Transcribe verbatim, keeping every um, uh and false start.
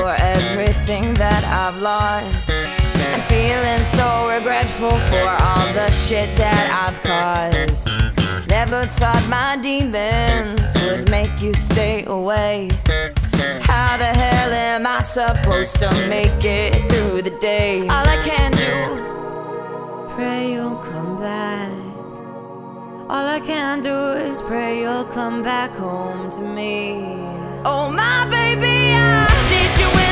for everything that I've lost, and feeling so regretful for all the shit that I've caused. Never thought my demons would make you stay away. How the hell am I supposed to make it through the day? All I can do, pray you'll come back. All I can do is pray you'll come back home to me. Oh my baby, I did you in